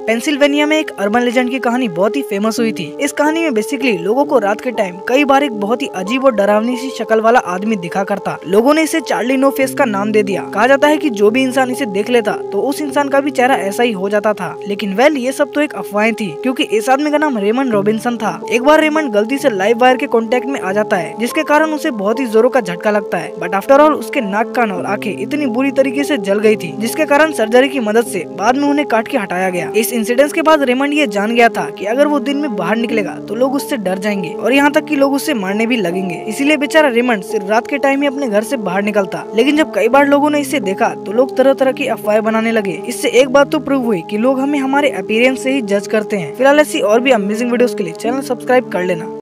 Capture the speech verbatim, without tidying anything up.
Pennsylvania में एक urban legend की कहानी बहुत ही फेमस हुई थी। इस कहानी में बेसिकली लोगों को रात के टाइम कई बार एक बहुत ही अजीब और डरावनी सी शक्ल वाला आदमी दिखा करता। लोगों ने इसे चार्ली नो फेस का नाम दे दिया। कहा जाता है कि जो भी इंसान इसे देख लेता तो उस इंसान का भी चेहरा ऐसा ही हो जाता था। लेकिन वेल ये सब तो एक अफवाहें थी, क्योंकि इस आदमी का नाम रेमंड रॉबिन्सन था। एक बार रेमंड गलती से लाइव वायर के कांटेक्ट में आ जाता है, जिसके कारण उसे बहुत ही जोरों का झटका लगता है। बट आफ्टर ऑल उसके नाक, कान और आंखें इतनी बुरी तरीके से जल गई थी, जिसके कारण सर्जरी की मदद से बाद में उन्हें काट के हटाया गया। इस इंसिडेंट के बाद रेमंड ये जान गया था कि अगर वो दिन में बाहर निकलेगा तो लोग उससे डर जाएंगे और यहाँ तक कि लोग उससे मारने भी लगेंगे। इसीलिए बेचारा रेमंड सिर्फ रात के टाइम ही अपने घर से बाहर निकलता। लेकिन जब कई बार लोगों ने इसे देखा तो लोग तरह तरह की अफवाहें बनाने लगे। इससे एक बात तो प्रूव हुई कि लोग हमें हमारे अपीयरेंस से ही जज करते हैं। फिलहाल ऐसी और भी अमेजिंग वीडियोस के लिए चैनल सब्सक्राइब कर लेना।